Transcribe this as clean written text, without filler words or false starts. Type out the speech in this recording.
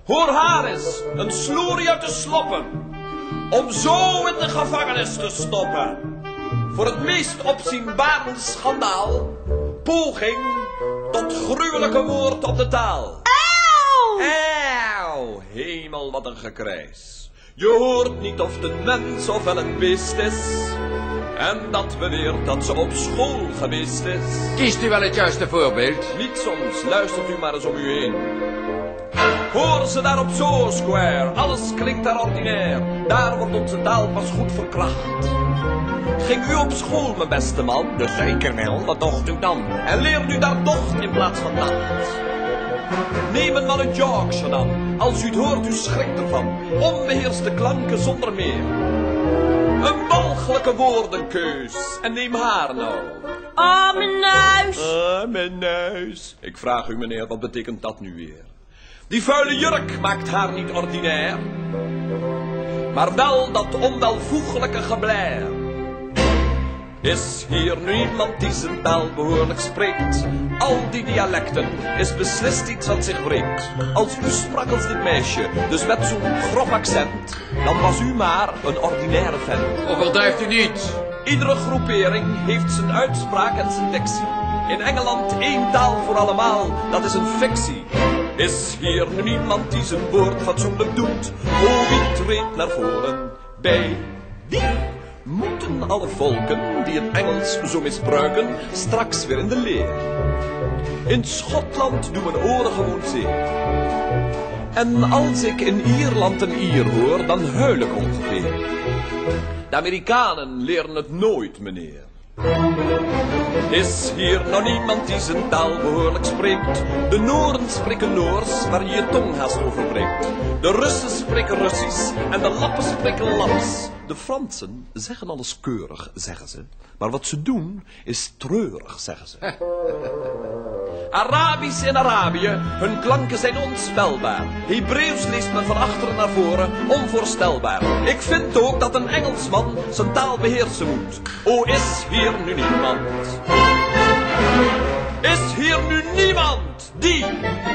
Hoor haar eens, een sloerie uit de sloppen, om zo in de gevangenis te stoppen. Voor het meest opzienbarende schandaal, poging tot gruwelijke moord op de taal. Auw! Auw, hemel wat een gekrijs. Je hoort niet of het een mens of wel een beest is. En dat beweert dat ze op school geweest is. Kiest u wel het juiste voorbeeld? Niet soms, luistert u maar eens om u heen. Hoor ze daar op Zoo Square, alles klinkt daar ordinair. Daar wordt onze taal pas goed verkracht. Ging u op school, mijn beste man? Dus zeker wel, wat docht u dan? En leert u daar docht in plaats van dat? Neem een man uit Yorkshire dan. Als u het hoort, u schrikt ervan. Onbeheerste klanken zonder meer. Een walgelijke woordenkeus. En neem haar nou. Oh, mijn neus. Ah, mijn neus. Ik vraag u, meneer, wat betekent dat nu weer? Die vuile jurk maakt haar niet ordinair, maar wel dat onwelvoeglijke geblair. Is hier nu iemand die zijn taal behoorlijk spreekt? Al die dialecten is beslist iets wat zich breekt. Als u sprak als dit meisje, dus met zo'n grof accent, dan was u maar een ordinaire vent. Overdrijft u niet. Iedere groepering heeft zijn uitspraak en zijn dictie. In Engeland één taal voor allemaal, dat is een fictie. Is hier nu iemand die zijn woord fatsoenlijk doet? Oh, wie treedt naar voren? Bij wie moeten alle volken die het Engels zo misbruiken straks weer in de leer? In Schotland doen mijn oren gewoon zeer. En als ik in Ierland een Ier hoor, dan huil ik ongeveer. De Amerikanen leren het nooit, meneer. Is hier nog niemand die zijn taal behoorlijk spreekt? De Nooren spreken Noors, waar je je tong haast overbreekt. De Russen spreken Russisch en de Lappen spreken Laps. De Fransen zeggen alles keurig, zeggen ze. Maar wat ze doen is treurig, zeggen ze. Arabisch in Arabië, hun klanken zijn onspelbaar. Hebreeuws leest men van achteren naar voren, onvoorstelbaar. Ik vind ook dat een Engelsman zijn taal beheersen moet. O, is hier nu niemand? Is hier nu niemand die